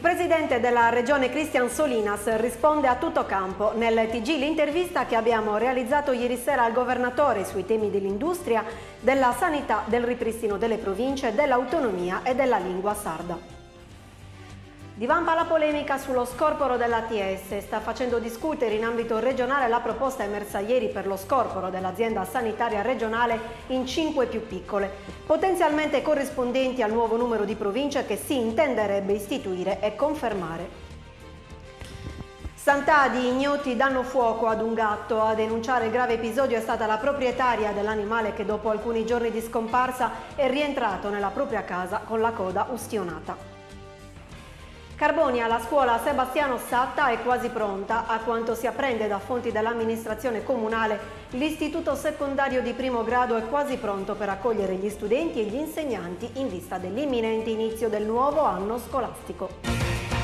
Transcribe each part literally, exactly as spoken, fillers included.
presidente della regione Cristian Solinas risponde a tutto campo. Nel T G l'intervista che abbiamo realizzato ieri sera al governatore sui temi dell'industria, della sanità, del ripristino delle province, dell'autonomia e della lingua sarda. Divampa la polemica sullo scorporo dell'A T S. Sta facendo discutere in ambito regionale la proposta emersa ieri per lo scorporo dell'azienda sanitaria regionale in cinque più piccole, potenzialmente corrispondenti al nuovo numero di province che si intenderebbe istituire e confermare. Sant'Adi, ignoti danno fuoco ad un gatto. A denunciare il grave episodio è stata la proprietaria dell'animale che dopo alcuni giorni di scomparsa è rientrato nella propria casa con la coda ustionata. Carbonia, la scuola Sebastiano Satta è quasi pronta. A quanto si apprende da fonti dell'amministrazione comunale, l'istituto secondario di primo grado è quasi pronto per accogliere gli studenti e gli insegnanti in vista dell'imminente inizio del nuovo anno scolastico.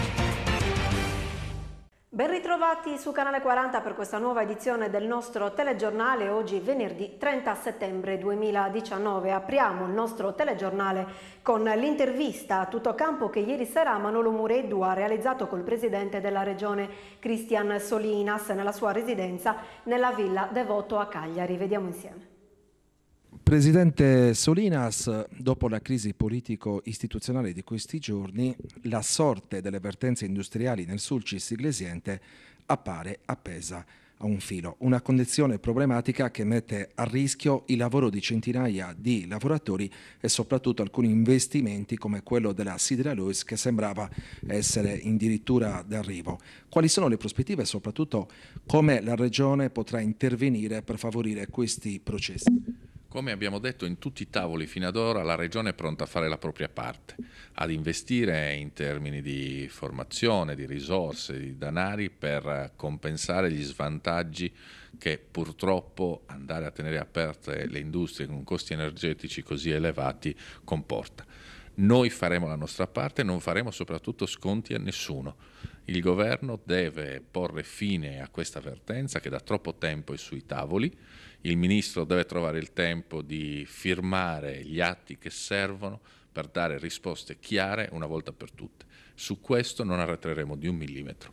Ben ritrovati su Canale quaranta per questa nuova edizione del nostro telegiornale. Oggi venerdì trenta settembre duemiladiciannove. Apriamo il nostro telegiornale con l'intervista a tutto campo che ieri sera Manolo Mureddu ha realizzato col presidente della regione Cristian Solinas nella sua residenza nella Villa Devoto a Cagliari. Vediamo insieme. Presidente Solinas, dopo la crisi politico-istituzionale di questi giorni, la sorte delle vertenze industriali nel Sulcis Iglesiente appare appesa a un filo, una condizione problematica che mette a rischio il lavoro di centinaia di lavoratori e soprattutto alcuni investimenti come quello della Sideralois che sembrava essere addirittura d'arrivo. Quali sono le prospettive e soprattutto come la Regione potrà intervenire per favorire questi processi? Come abbiamo detto in tutti i tavoli fino ad ora, la Regione è pronta a fare la propria parte, ad investire in termini di formazione, di risorse, di denari per compensare gli svantaggi che purtroppo andare a tenere aperte le industrie con costi energetici così elevati comporta. Noi faremo la nostra parte e non faremo soprattutto sconti a nessuno. Il governo deve porre fine a questa vertenza che da troppo tempo è sui tavoli. Il ministro deve trovare il tempo di firmare gli atti che servono per dare risposte chiare una volta per tutte. Su questo non arretreremo di un millimetro.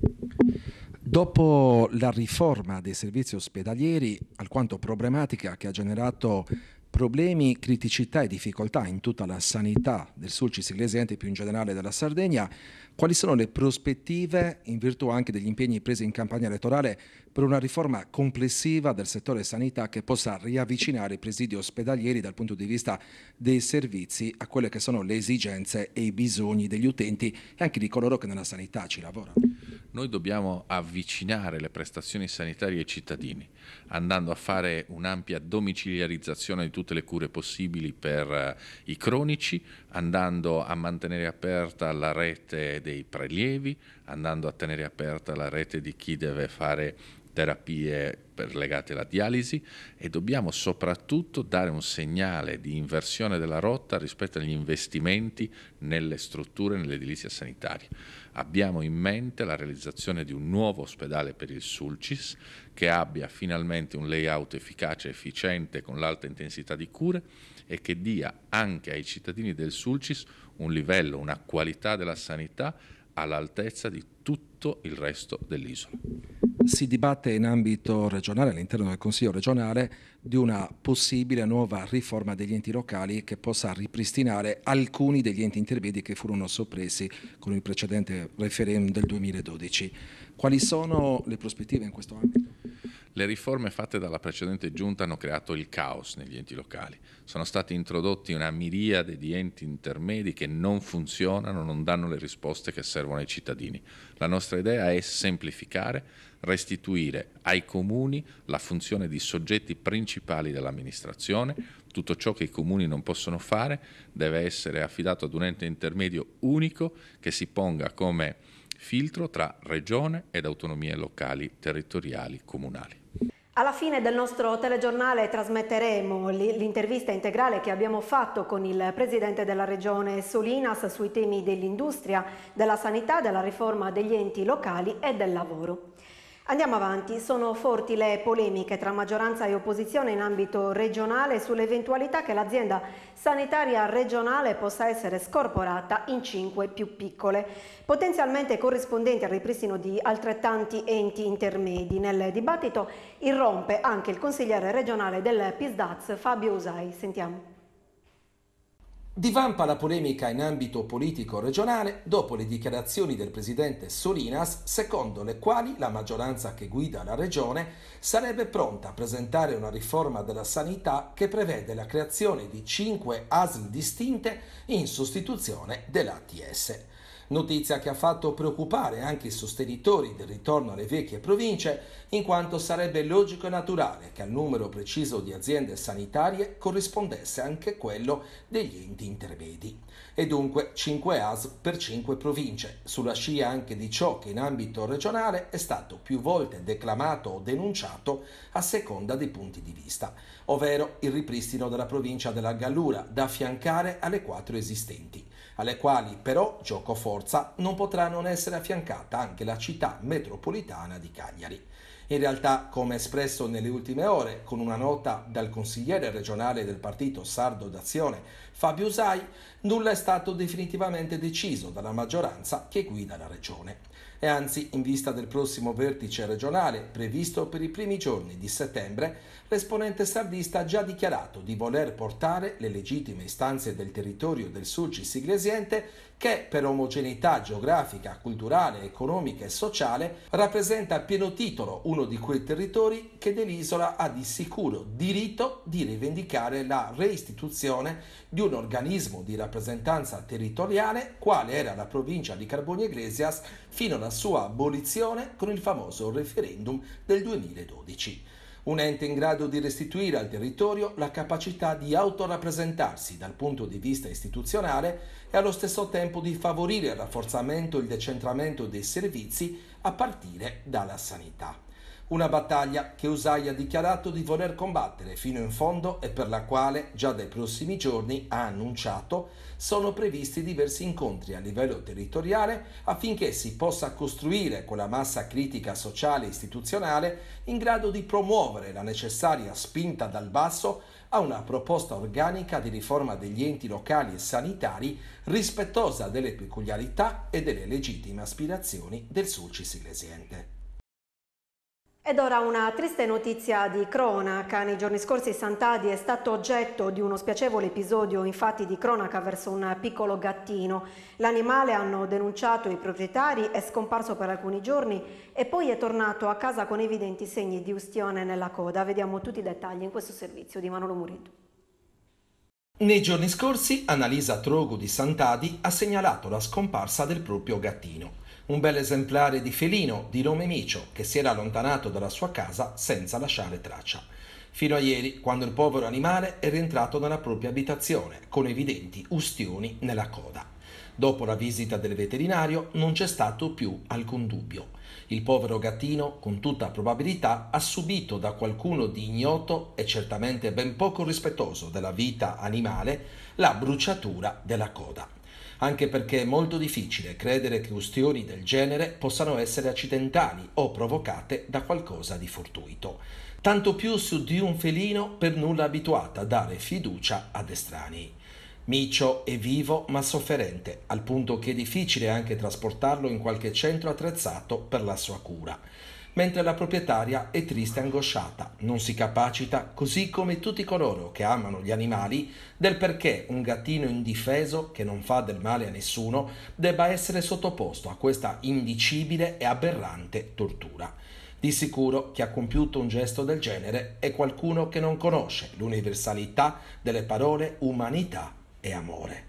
Dopo la riforma dei servizi ospedalieri, alquanto problematica, che ha generato problemi, criticità e difficoltà in tutta la sanità del Sulcis Iglesiente e più in generale della Sardegna, quali sono le prospettive, in virtù anche degli impegni presi in campagna elettorale, per una riforma complessiva del settore sanità che possa riavvicinare i presidi ospedalieri dal punto di vista dei servizi a quelle che sono le esigenze e i bisogni degli utenti e anche di coloro che nella sanità ci lavorano? Noi dobbiamo avvicinare le prestazioni sanitarie ai cittadini, andando a fare un'ampia domiciliarizzazione di tutte le cure possibili per uh, i cronici, andando a mantenere aperta la rete dei prelievi, andando a tenere aperta la rete di chi deve fare terapie per, legate alla dialisi, e dobbiamo soprattutto dare un segnale di inversione della rotta rispetto agli investimenti nelle strutture, nell'edilizia sanitaria. Abbiamo in mente la realizzazione di un nuovo ospedale per il Sulcis che abbia finalmente un layout efficace e efficiente con l'alta intensità di cure e che dia anche ai cittadini del Sulcis un livello, una qualità della sanità all'altezza di tutto il resto dell'isola. Si dibatte in ambito regionale, all'interno del Consiglio regionale, di una possibile nuova riforma degli enti locali che possa ripristinare alcuni degli enti intermedi che furono soppressi con il precedente referendum del duemiladodici. Quali sono le prospettive in questo ambito? Le riforme fatte dalla precedente giunta hanno creato il caos negli enti locali. Sono stati introdotti una miriade di enti intermedi che non funzionano, non danno le risposte che servono ai cittadini. La nostra idea è semplificare, restituire ai comuni la funzione di soggetti principali dell'amministrazione. Tutto ciò che i comuni non possono fare deve essere affidato ad un ente intermedio unico che si ponga come filtro tra regione ed autonomie locali, territoriali, comunali. Alla fine del nostro telegiornale trasmetteremo l'intervista integrale che abbiamo fatto con il presidente della regione Solinas sui temi dell'industria, della sanità, della riforma degli enti locali e del lavoro. Andiamo avanti, sono forti le polemiche tra maggioranza e opposizione in ambito regionale sull'eventualità che l'azienda sanitaria regionale possa essere scorporata in cinque più piccole, potenzialmente corrispondenti al ripristino di altrettanti enti intermedi. Nel dibattito irrompe anche il consigliere regionale del P I S D A Z Fabio Usai. Sentiamo. Divampa la polemica in ambito politico regionale dopo le dichiarazioni del presidente Solinas, secondo le quali la maggioranza che guida la regione sarebbe pronta a presentare una riforma della sanità che prevede la creazione di cinque A S L distinte in sostituzione dell'A T S. Notizia che ha fatto preoccupare anche i sostenitori del ritorno alle vecchie province, in quanto sarebbe logico e naturale che al numero preciso di aziende sanitarie corrispondesse anche quello degli enti intermedi. E dunque cinque A S L per cinque province, sulla scia anche di ciò che in ambito regionale è stato più volte declamato o denunciato a seconda dei punti di vista, ovvero il ripristino della provincia della Gallura da affiancare alle quattro esistenti, alle quali però, gioco forza, non potrà non essere affiancata anche la città metropolitana di Cagliari. In realtà, come espresso nelle ultime ore con una nota dal consigliere regionale del partito Sardo d'Azione Fabio Usai, nulla è stato definitivamente deciso dalla maggioranza che guida la regione. E anzi, in vista del prossimo vertice regionale previsto per i primi giorni di settembre, l'esponente sardista ha già dichiarato di voler portare le legittime istanze del territorio del Sulcis Iglesiente, che per omogeneità geografica, culturale, economica e sociale rappresenta a pieno titolo uno di quei territori che dell'isola ha di sicuro diritto di rivendicare la reistituzione di un organismo di rappresentanza territoriale quale era la provincia di Carbonia Iglesias fino alla sua abolizione con il famoso referendum del duemiladodici. Un ente in grado di restituire al territorio la capacità di autorappresentarsi dal punto di vista istituzionale e allo stesso tempo di favorire il rafforzamento e il decentramento dei servizi a partire dalla sanità. Una battaglia che Usai ha dichiarato di voler combattere fino in fondo e per la quale già dai prossimi giorni, ha annunciato, sono previsti diversi incontri a livello territoriale affinché si possa costruire quella massa critica sociale e istituzionale in grado di promuovere la necessaria spinta dal basso a una proposta organica di riforma degli enti locali e sanitari rispettosa delle peculiarità e delle legittime aspirazioni del Sulcis Iglesiente. Ed ora una triste notizia di cronaca. Nei giorni scorsi Sant'Adi è stato oggetto di uno spiacevole episodio, infatti, di cronaca verso un piccolo gattino. L'animale, hanno denunciato i proprietari, è scomparso per alcuni giorni e poi è tornato a casa con evidenti segni di ustione nella coda. Vediamo tutti i dettagli in questo servizio di Manolo Murillo. Nei giorni scorsi Annalisa Trogu di Sant'Adi ha segnalato la scomparsa del proprio gattino. Un bel esemplare di felino di nome Micio che si era allontanato dalla sua casa senza lasciare traccia. Fino a ieri, quando il povero animale è rientrato nella propria abitazione con evidenti ustioni nella coda. Dopo la visita del veterinario non c'è stato più alcun dubbio. Il povero gattino, con tutta probabilità, ha subito da qualcuno di ignoto e certamente ben poco rispettoso della vita animale la bruciatura della coda. Anche perché è molto difficile credere che ustioni del genere possano essere accidentali o provocate da qualcosa di fortuito. Tanto più su di un felino per nulla abituato a dare fiducia ad estranei. Micio è vivo ma sofferente, al punto che è difficile anche trasportarlo in qualche centro attrezzato per la sua cura. Mentre la proprietaria è triste e angosciata, non si capacita, così come tutti coloro che amano gli animali, del perché un gattino indifeso, che non fa del male a nessuno, debba essere sottoposto a questa indicibile e aberrante tortura. Di sicuro chi ha compiuto un gesto del genere è qualcuno che non conosce l'universalità delle parole umanità e amore.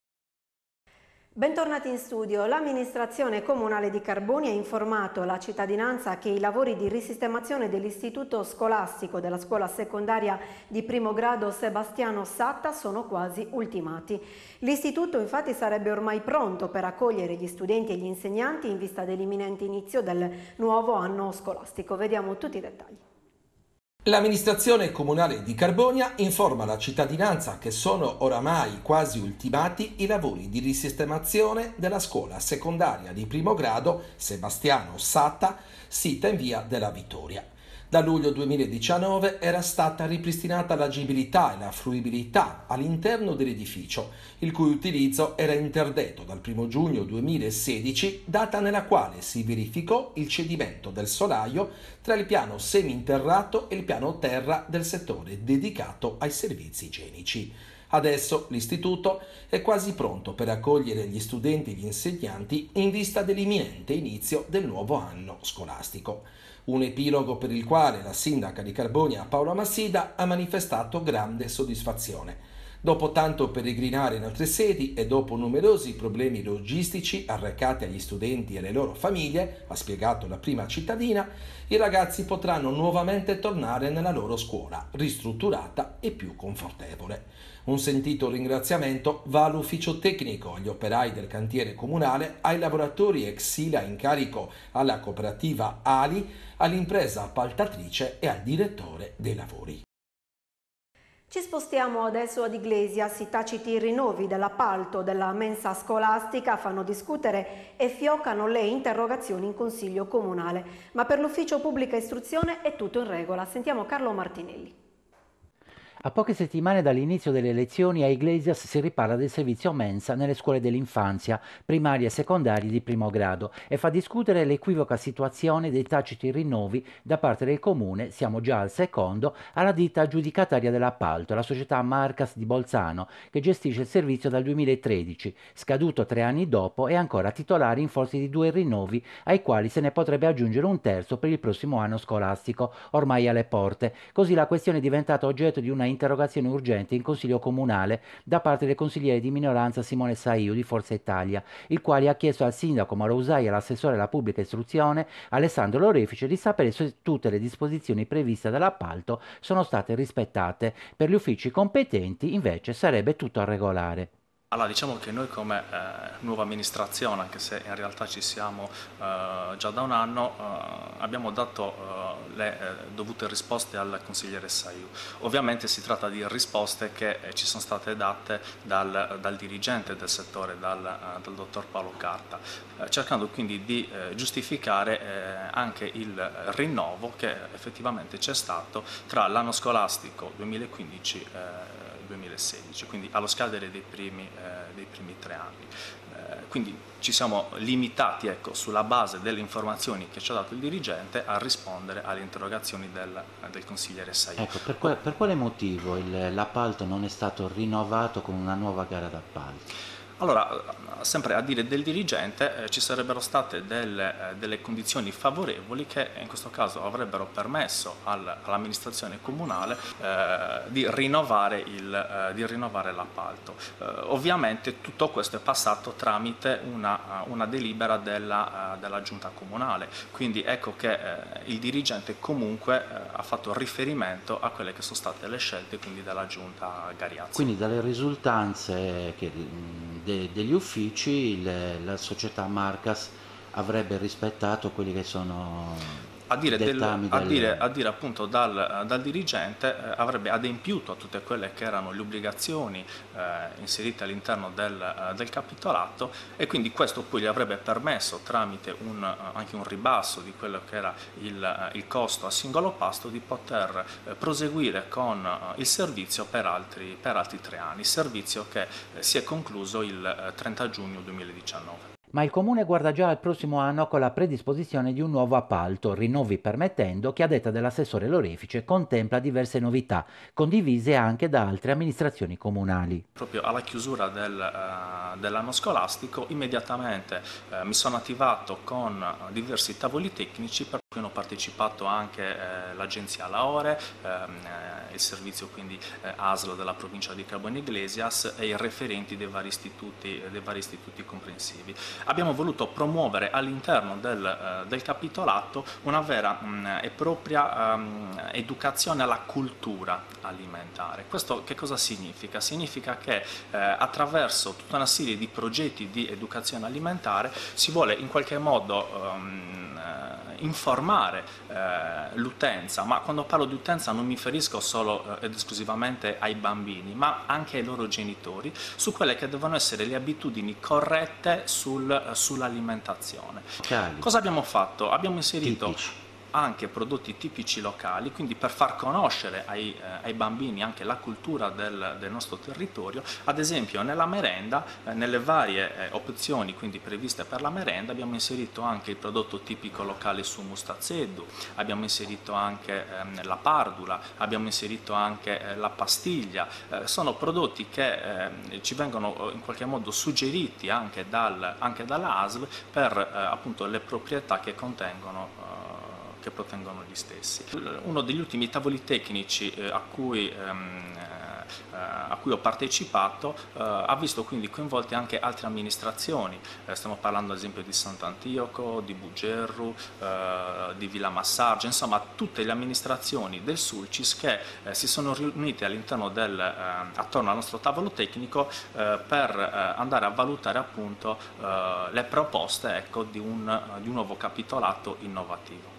Bentornati in studio. L'amministrazione comunale di Carbonia ha informato la cittadinanza che i lavori di risistemazione dell'istituto scolastico della scuola secondaria di primo grado Sebastiano Satta sono quasi ultimati. L'istituto infatti sarebbe ormai pronto per accogliere gli studenti e gli insegnanti in vista dell'imminente inizio del nuovo anno scolastico. Vediamo tutti i dettagli. L'amministrazione comunale di Carbonia informa la cittadinanza che sono oramai quasi ultimati i lavori di risistemazione della scuola secondaria di primo grado Sebastiano Satta, sita in via della Vittoria. Da luglio duemiladiciannove era stata ripristinata l'agibilità e la fruibilità all'interno dell'edificio, il cui utilizzo era interdetto dal primo giugno duemilasedici, data nella quale si verificò il cedimento del solaio tra il piano seminterrato e il piano terra del settore dedicato ai servizi igienici. Adesso l'istituto è quasi pronto per accogliere gli studenti e gli insegnanti in vista dell'imminente inizio del nuovo anno scolastico. Un epilogo per il quale la sindaca di Carbonia Paola Massida ha manifestato grande soddisfazione. Dopo tanto peregrinare in altre sedi e dopo numerosi problemi logistici arrecati agli studenti e alle loro famiglie, ha spiegato la prima cittadina, i ragazzi potranno nuovamente tornare nella loro scuola, ristrutturata e più confortevole. Un sentito ringraziamento va all'ufficio tecnico, agli operai del cantiere comunale, ai lavoratori ex Sila in carico alla cooperativa Ali, all'impresa appaltatrice e al direttore dei lavori. Ci spostiamo adesso ad Iglesias. I taciti rinnovi dell'appalto della mensa scolastica fanno discutere e fioccano le interrogazioni in Consiglio Comunale. Ma per l'Ufficio Pubblica Istruzione è tutto in regola. Sentiamo Carlo Martinelli. A poche settimane dall'inizio delle elezioni a Iglesias si riparla del servizio mensa nelle scuole dell'infanzia, primarie e secondarie di primo grado e fa discutere l'equivoca situazione dei taciti rinnovi da parte del comune, siamo già al secondo, alla ditta aggiudicataria dell'appalto, la società Marcas di Bolzano, che gestisce il servizio dal duemilatredici, scaduto tre anni dopo e ancora titolare in forza di due rinnovi ai quali se ne potrebbe aggiungere un terzo per il prossimo anno scolastico, ormai alle porte. Così la questione è diventata oggetto di una interrogazione urgente in Consiglio Comunale da parte del consigliere di minoranza Simone Saiu di Forza Italia, il quale ha chiesto al sindaco Mauro Usai e all'assessore alla pubblica istruzione Alessandro Lorefice di sapere se tutte le disposizioni previste dall'appalto sono state rispettate. Per gli uffici competenti invece sarebbe tutto a regolare. Allora, diciamo che noi come eh, nuova amministrazione, anche se in realtà ci siamo eh, già da un anno, eh, abbiamo dato eh, le eh, dovute risposte al consigliere Saiu. Ovviamente si tratta di risposte che eh, ci sono state date dal, dal dirigente del settore, dal, eh, dal dottor Paolo Carta, eh, cercando quindi di eh, giustificare eh, anche il rinnovo che effettivamente c'è stato tra l'anno scolastico duemilaquindici e duemilasedici, quindi allo scadere dei primi, eh, dei primi tre anni. Eh, quindi ci siamo limitati, ecco, sulla base delle informazioni che ci ha dato il dirigente a rispondere alle interrogazioni del, del consigliere Saiu. Ecco, per, que per quale motivo l'appalto non è stato rinnovato con una nuova gara d'appalto? Allora, sempre a dire del dirigente, eh, ci sarebbero state delle, eh, delle condizioni favorevoli che in questo caso avrebbero permesso al, all'amministrazione comunale eh, di rinnovare il, eh, di rinnovare l'appalto. Eh, ovviamente tutto questo è passato tramite una, una delibera della, uh, della giunta comunale, quindi ecco che eh, il dirigente comunque eh, ha fatto riferimento a quelle che sono state le scelte quindi della giunta Gariazzi. Quindi dalle risultanze che De, degli uffici le, la società Marcas avrebbe rispettato quelli che sono a dire, del, a del... dire, a dire appunto dal, dal dirigente eh, avrebbe adempiuto a tutte quelle che erano le obbligazioni eh, inserite all'interno del, eh, del capitolato e quindi questo poi gli avrebbe permesso tramite un, anche un ribasso di quello che era il, il costo a singolo pasto di poter eh, proseguire con eh, il servizio per altri, per altri tre anni, servizio che eh, si è concluso il eh, trenta giugno duemiladiciannove. Ma il Comune guarda già al prossimo anno con la predisposizione di un nuovo appalto, rinnovi permettendo, che a detta dell'assessore Lorefice contempla diverse novità, condivise anche da altre amministrazioni comunali. Proprio alla chiusura del, uh, dell'anno scolastico immediatamente uh, mi sono attivato con diversi tavoli tecnici per cui hanno partecipato anche eh, l'agenzia Laore, ehm, eh, il servizio quindi eh, A S L della provincia di Carbonia Iglesias e i referenti dei vari istituti, dei vari istituti comprensivi. Abbiamo voluto promuovere all'interno del, eh, del capitolato una vera mh, e propria um, educazione alla cultura alimentare. Questo che cosa significa? Significa che eh, attraverso tutta una serie di progetti di educazione alimentare si vuole in qualche modo um, informare eh, l'utenza, ma quando parlo di utenza non mi riferisco solo eh, ed esclusivamente ai bambini, ma anche ai loro genitori, su quelle che devono essere le abitudini corrette sul, eh, sull'alimentazione. Cosa abbiamo fatto? Abbiamo inserito tipici. Anche prodotti tipici locali, quindi per far conoscere ai, eh, ai bambini anche la cultura del, del nostro territorio. Ad esempio nella merenda, eh, nelle varie eh, opzioni quindi previste per la merenda, abbiamo inserito anche il prodotto tipico locale Sumus Tazeddu, abbiamo inserito anche ehm, la pardula, abbiamo inserito anche eh, la pastiglia. Eh, sono prodotti che eh, ci vengono in qualche modo suggeriti anche, dal, anche dalla A S V per eh, appunto le proprietà che contengono che protengono gli stessi. Uno degli ultimi tavoli tecnici eh, a, cui, ehm, eh, a cui ho partecipato eh, ha visto quindi coinvolte anche altre amministrazioni, eh, stiamo parlando ad esempio di Sant'Antioco, di Bugerru, eh, di Villa Massargia, insomma tutte le amministrazioni del Sulcis che eh, si sono riunite all'interno del, eh, attorno al nostro tavolo tecnico eh, per eh, andare a valutare appunto eh, le proposte, ecco, di, un, di un nuovo capitolato innovativo.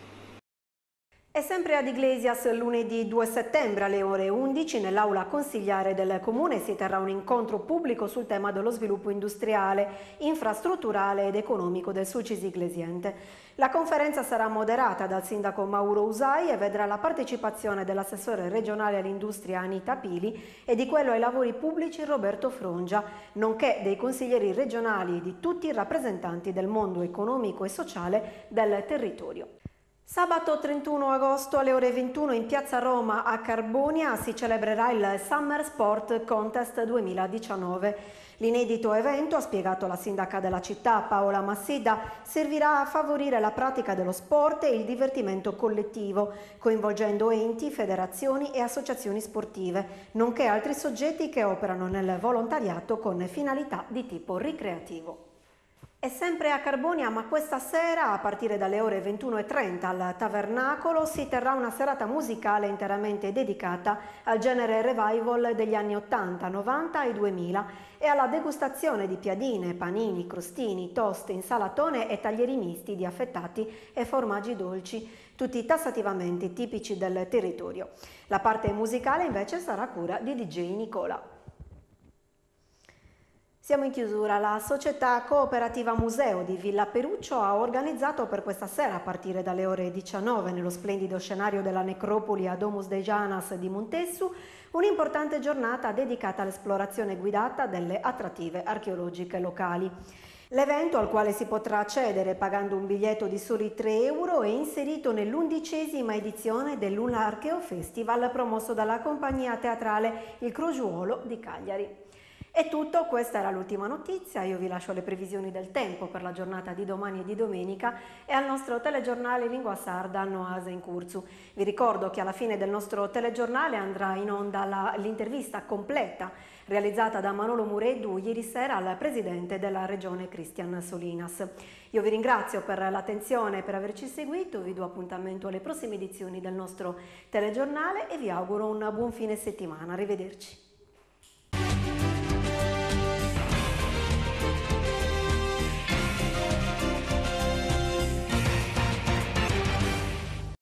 E sempre ad Iglesias, lunedì due settembre alle ore undici nell'aula consigliare del Comune si terrà un incontro pubblico sul tema dello sviluppo industriale, infrastrutturale ed economico del Sulcis Iglesiente. La conferenza sarà moderata dal sindaco Mauro Usai e vedrà la partecipazione dell'assessore regionale all'industria Anita Pili e di quello ai lavori pubblici Roberto Frongia, nonché dei consiglieri regionali e di tutti i rappresentanti del mondo economico e sociale del territorio. Sabato trentuno agosto alle ore ventuno in Piazza Roma a Carbonia si celebrerà il Summer Sport Contest duemiladiciannove. L'inedito evento, ha spiegato la sindaca della città Paola Massidda, servirà a favorire la pratica dello sport e il divertimento collettivo, coinvolgendo enti, federazioni e associazioni sportive, nonché altri soggetti che operano nel volontariato con finalità di tipo ricreativo. E sempre a Carbonia, ma questa sera a partire dalle ore ventuno e trenta al Tavernacolo si terrà una serata musicale interamente dedicata al genere revival degli anni ottanta, novanta e duemila e alla degustazione di piadine, panini, crostini, toast, insalatone e taglieri misti di affettati e formaggi dolci, tutti tassativamente tipici del territorio. La parte musicale invece sarà a cura di D J Nicola. Siamo in chiusura. La società cooperativa Museo di Villa Peruccio ha organizzato per questa sera, a partire dalle ore diciannove, nello splendido scenario della necropoli a Domus de Janas di Montessu, un'importante giornata dedicata all'esplorazione guidata delle attrattive archeologiche locali. L'evento, al quale si potrà accedere pagando un biglietto di soli tre euro, è inserito nell'undicesima edizione dell'Unarcheo Festival promosso dalla compagnia teatrale Il Crogiuolo di Cagliari. È tutto, questa era l'ultima notizia, io vi lascio le previsioni del tempo per la giornata di domani e di domenica e al nostro telegiornale in lingua sarda Noase in Curzu. Vi ricordo che alla fine del nostro telegiornale andrà in onda l'intervista completa realizzata da Manolo Mureddu ieri sera al presidente della regione Cristian Solinas. Io vi ringrazio per l'attenzione e per averci seguito, vi do appuntamento alle prossime edizioni del nostro telegiornale e vi auguro un buon fine settimana. Arrivederci.